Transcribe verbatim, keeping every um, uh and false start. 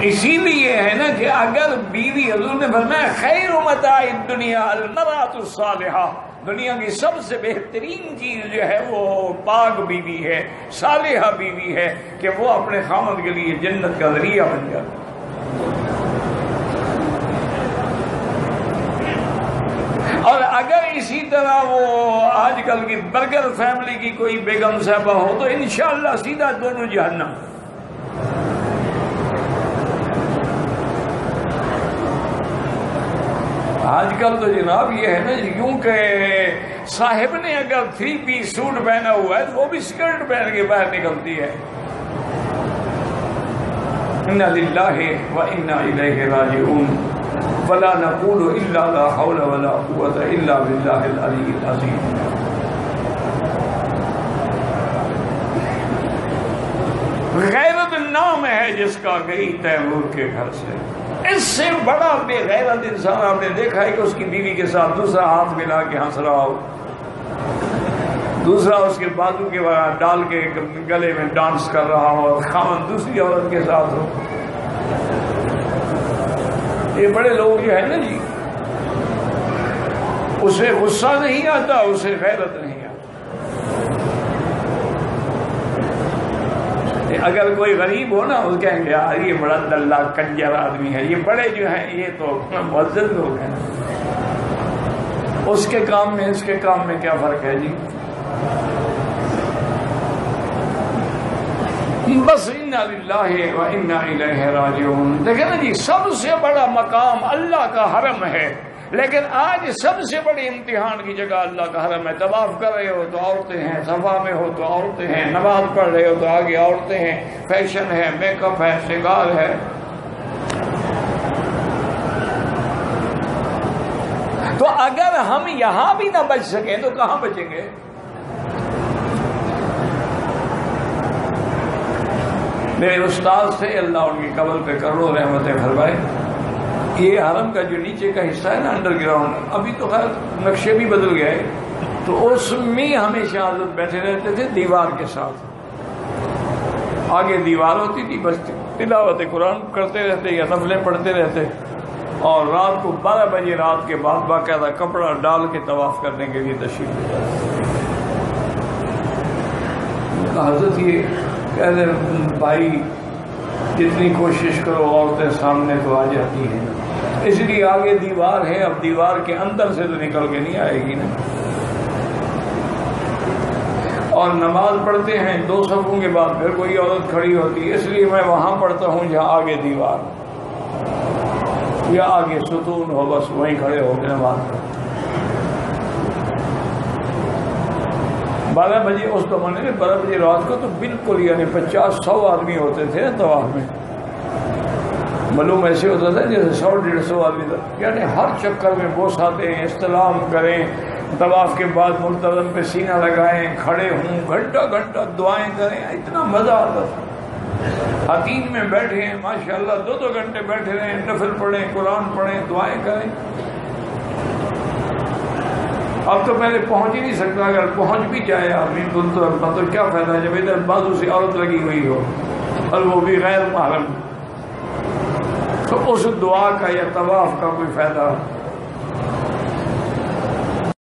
اسی لیے ہے نا کہ اگر بیوی، حضور نے فرمایا خیر متاع الدنیا المرأۃ الصالحہ، دنیا کی سب سے بہترین چیز جو ہے وہ پاک بیوی ہے، صالحہ بیوی ہے، کہ وہ اپنے خامد کے لیے جنت کا ذریعہ بن جائے۔ اور اگر اسی طرح وہ آج کل کی برگر فیملی کی کوئی بیگم صاحبہ ہو تو انشاءاللہ سیدھا دونوں جہنم۔ آج کل تو جناب یہ ہے نا، کیونکہ صاحب نے اگر تھری پیس سوٹ پہنا ہوا ہے تو وہ بھی سکرٹ پہن کے باہر نکلتی ہے۔ انا للہ و انا الیہ راجعون ولا نقول الا لا حول ولا قوة الا باللہ العلی العظیم۔ غیرت نام ہے جس کا گئی تیمور کے گھر سے۔ اس سے بڑا بے غیرت انسان آپ نے دیکھا ہے کہ اس کی بیوی کے ساتھ دوسرا ہاتھ ملا کے ہنس رہا ہو، دوسرا اس کے بازو کے ڈال کے گلے میں ڈانس کر رہا ہو، اور خامن دوسری عورت کے ساتھ ہو۔ یہ بڑے لوگ جو ہے نا جی، اسے غصہ نہیں آتا، اسے غیرت نہیں آتا۔ اگر کوئی غریب ہو نا، وہ کہیں گے یار یہ بڑا دلہ کنجر آدمی ہے۔ یہ بڑے جو ہیں یہ تو معزز لوگ ہیں، اس کے کام میں اس کے کام میں کیا فرق ہے جی؟ بس انا للہ و انا الیہ راجعون۔ دیکھیں نا جی، سب سے بڑا مقام اللہ کا حرم ہے، لیکن آج سب سے بڑی امتحان کی جگہ اللہ کا حرم ہے۔ طواف کر رہے ہو تو عورتیں ہیں، صفا میں ہو تو عورتیں ہیں، نماز پڑھ رہے ہو تو آگے عورتیں ہیں، فیشن ہے، میک اپ ہے، سنگار ہے۔ تو اگر ہم یہاں بھی نہ بچ سکیں تو کہاں بچیں گے؟ میرے استاد تھے، اللہ ان کی قبر پہ کروڑوں رحمتیں فرمائے، یہ حرم کا جو نیچے کا حصہ ہے نا انڈر گراؤنڈ، ابھی تو خیر نقشے بھی بدل گئے، تو اس میں ہمیشہ حضرت بیٹھے رہتے تھے دیوار کے ساتھ، آگے دیوار ہوتی تھی، بس تلاوت قرآن کرتے رہتے یا نفلیں پڑھتے رہتے، اور رات کو بارہ بجے رات کے بعد باقاعدہ کپڑا ڈال کے طواف کرنے کے لیے تشریف لے جاتے۔ حضرت یہ کہتے بھائی جتنی کوشش کرو عورتیں سامنے تو آ جاتی ہیں، اس لیے آگے دیوار ہے، اب دیوار کے اندر سے تو نکل کے نہیں آئے گی نا۔ اور نماز پڑھتے ہیں دو صفوں کے بعد پھر کوئی عورت کھڑی ہوتی ہے، اس لیے میں وہاں پڑھتا ہوں جہاں آگے دیوار یا آگے ستون ہو، بس وہیں کھڑے ہو کے نماز پڑھتے۔ بارہ بجے اس زمانے میں بارہ بجے رات کو تو بالکل یعنی پچاس سو آدمی ہوتے تھے طواف میں، معلوم ایسے ہوتا تھا جیسے سو ڈیڑھ سو آدمی تھا، یعنی ہر چکر میں بوسہ دیں، استلام کریں، طواف کے بعد ملتزم پہ سینہ لگائیں، کھڑے ہوں، گھنٹہ گھنٹہ دعائیں کریں، اتنا مزہ آتا تھا۔ حتیم میں بیٹھے ہیں ماشاءاللہ، دو دو گھنٹے بیٹھے رہیں، نفل پڑھیں، قرآن پڑھیں، دعائیں کریں۔ اب تو پہلے پہنچ ہی نہیں سکتا، اگر پہنچ بھی جائے آدمی تو تو کیا فائدہ ہے جب ادھر بازو سے عورت لگی ہوئی ہو اور وہ بھی غیر محرم، تو اس دعا کا یا طواف کا کوئی فائدہ